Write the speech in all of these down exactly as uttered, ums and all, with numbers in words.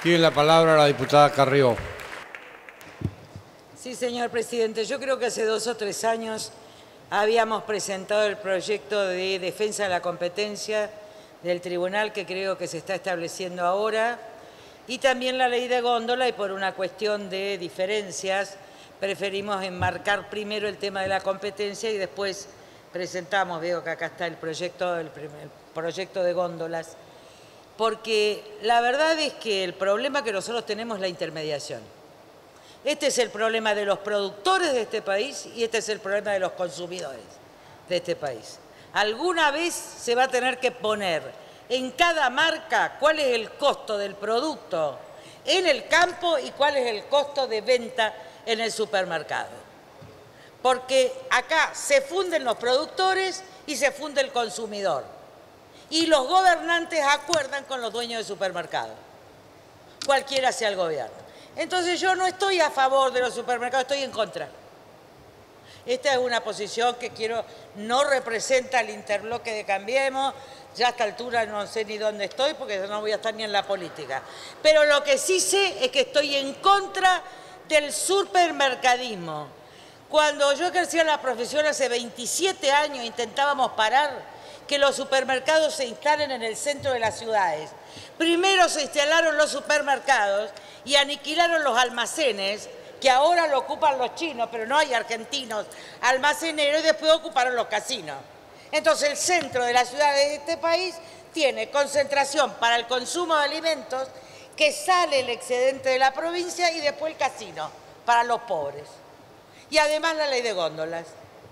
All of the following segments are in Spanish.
Tiene la palabra la diputada Carrió. Sí, señor presidente. Yo creo que hace dos o tres años habíamos presentado el proyecto de defensa de la competencia del tribunal que creo que se está estableciendo ahora, y también la ley de góndola, y por una cuestión de diferencias preferimos enmarcar primero el tema de la competencia y después presentamos, veo que acá está el proyecto, el, el proyecto de góndolas, porque la verdad es que el problema que nosotros tenemos es la intermediación. Este es el problema de los productores de este país y este es el problema de los consumidores de este país. Alguna vez se va a tener que poner en cada marca cuál es el costo del producto en el campo y cuál es el costo de venta en el supermercado. Porque acá se funden los productores y se funde el consumidor. Y los gobernantes acuerdan con los dueños de supermercados, cualquiera sea el gobierno. Entonces yo no estoy a favor de los supermercados, estoy en contra. Esta es una posición que quiero, no representa el interbloque de Cambiemos, ya a esta altura no sé ni dónde estoy porque no voy a estar ni en la política. Pero lo que sí sé es que estoy en contra del supermercadismo. Cuando yo ejercía la profesión hace veintisiete años intentábamos parar que los supermercados se instalen en el centro de las ciudades. Primero se instalaron los supermercados y aniquilaron los almacenes, que ahora lo ocupan los chinos, pero no hay argentinos almaceneros, y después ocuparon los casinos. Entonces el centro de las ciudades de este país tiene concentración para el consumo de alimentos, que sale el excedente de la provincia, y después el casino para los pobres. Y además la ley de góndolas.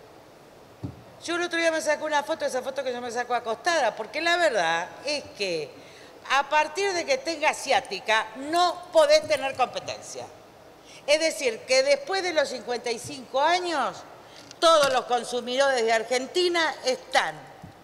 Yo el otro día me sacé una foto, esa foto que yo me saco acostada, porque la verdad es que a partir de que tenga asiática no podés tener competencia. Es decir, que después de los cincuenta y cinco años, todos los consumidores de Argentina están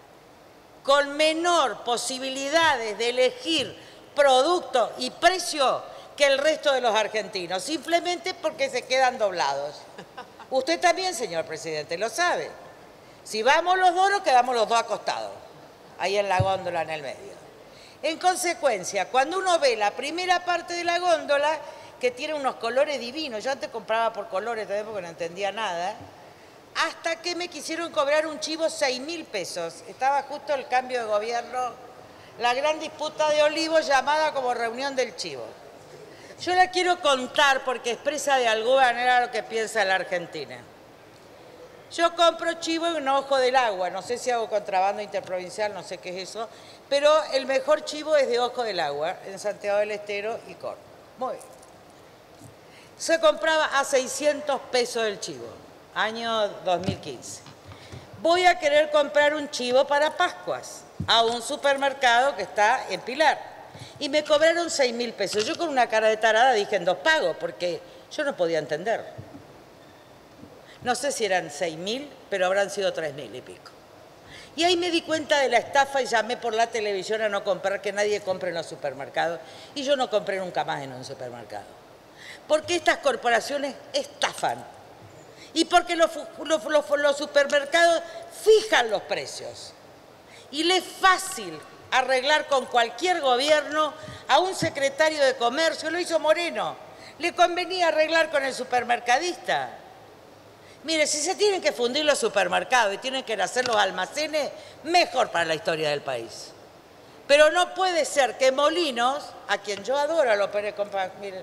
con menor posibilidades de elegir producto y precio que el resto de los argentinos, simplemente porque se quedan doblados. Usted también, señor presidente, lo sabe. Si vamos los dos, nos quedamos los dos acostados, ahí en la góndola en el medio. En consecuencia, cuando uno ve la primera parte de la góndola, que tiene unos colores divinos, yo antes compraba por colores también porque no entendía nada, hasta que me quisieron cobrar un chivo seis mil pesos. Estaba justo el cambio de gobierno, la gran disputa de Olivos llamada como reunión del chivo. Yo la quiero contar porque expresa de alguna manera lo que piensa la Argentina. Yo compro chivo en Ojo del Agua, no sé si hago contrabando interprovincial, no sé qué es eso, pero el mejor chivo es de Ojo del Agua, en Santiago del Estero y Córdoba. Muy bien. Se compraba a seiscientos pesos el chivo, año dos mil quince. Voy a querer comprar un chivo para Pascuas a un supermercado que está en Pilar y me cobraron seis mil pesos. Yo con una cara de tarada dije en dos pagos porque yo no podía entender. No sé si eran seis mil, pero habrán sido tres mil y pico. Y ahí me di cuenta de la estafa y llamé por la televisión a no comprar, que nadie compre en los supermercados. Y yo no compré nunca más en un supermercado. Porque estas corporaciones estafan. Y porque los, los, los, los supermercados fijan los precios. Y le es fácil arreglar con cualquier gobierno. A un secretario de Comercio, lo hizo Moreno, le convenía arreglar con el supermercadista. Mire, si se tienen que fundir los supermercados y tienen que hacer los almacenes, mejor para la historia del país. Pero no puede ser que Molinos, a quien yo adoro, a los Pérez Compa, miren,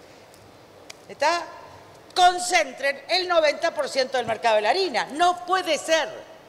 ¿está? concentren el noventa por ciento del mercado de la harina. No puede ser.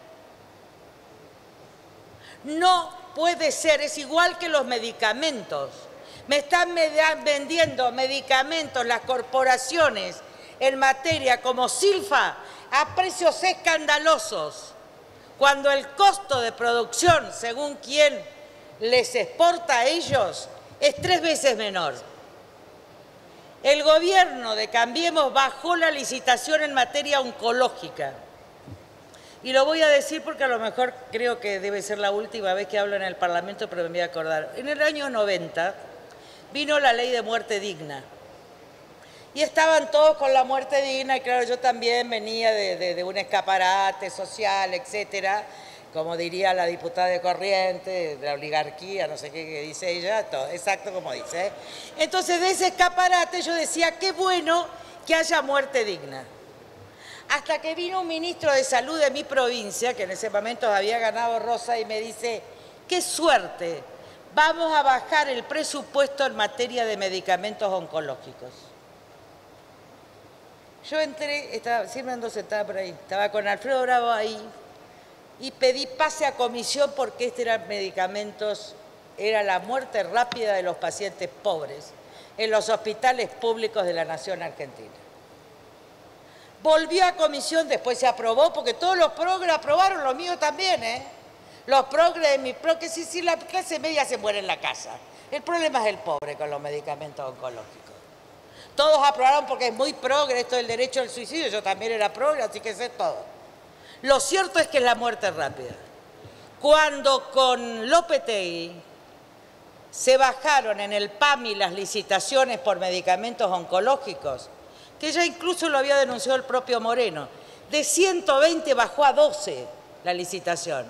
No puede ser. Es igual que los medicamentos. Me están vendiendo medicamentos las corporaciones en materia como Silfa a precios escandalosos, cuando el costo de producción, según quien les exporta a ellos, es tres veces menor. El gobierno de Cambiemos bajó la licitación en materia oncológica. Y lo voy a decir porque a lo mejor creo que debe ser la última vez que hablo en el Parlamento, pero me voy a acordar. En el año noventa vino la ley de muerte digna. Y estaban todos con la muerte digna, y claro, yo también venía de, de, de un escaparate social, etcétera, como diría la diputada de Corrientes, de la oligarquía, no sé qué, qué dice ella, todo, exacto como dice. ¿eh? Entonces, de ese escaparate yo decía, qué bueno que haya muerte digna. Hasta que vino un ministro de salud de mi provincia, que en ese momento había ganado Rosa, y me dice, qué suerte, vamos a bajar el presupuesto en materia de medicamentos oncológicos. Yo entré, estaba, siempre ando sentada por ahí, estaba con Alfredo Bravo ahí, y pedí pase a comisión porque este eran medicamentos, era la muerte rápida de los pacientes pobres en los hospitales públicos de la Nación Argentina. Volvió a comisión, después se aprobó, porque todos los progres aprobaron, los míos también, ¿eh? Los progres de mi pro, que sí, sí, la clase media se muere en la casa. El problema es el pobre con los medicamentos oncológicos. Todos aprobaron porque es muy progre esto del derecho al suicidio, yo también era progre, así que sé todo. Lo cierto es que es la muerte rápida. Cuando con Lopetegui se bajaron en el P A M I las licitaciones por medicamentos oncológicos, que ya incluso lo había denunciado el propio Moreno, de ciento veinte bajó a doce la licitación.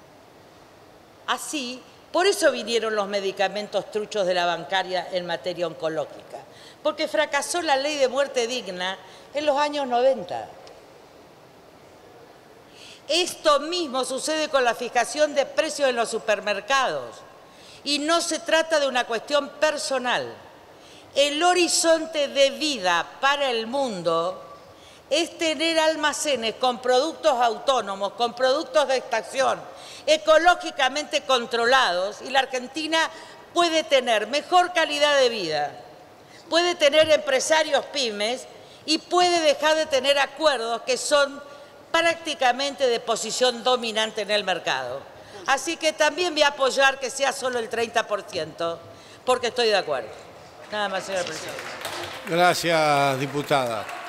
Así, por eso vinieron los medicamentos truchos de la bancaria en materia oncológica, porque fracasó la ley de muerte digna en los años noventa. Esto mismo sucede con la fijación de precios en los supermercados y no se trata de una cuestión personal. El horizonte de vida para el mundo es tener almacenes con productos autónomos, con productos de extracción, ecológicamente controlados, y la Argentina puede tener mejor calidad de vida, puede tener empresarios pymes y puede dejar de tener acuerdos que son prácticamente de posición dominante en el mercado. Así que también voy a apoyar que sea solo el treinta por ciento, porque estoy de acuerdo. Nada más, señor presidente. Gracias, diputada.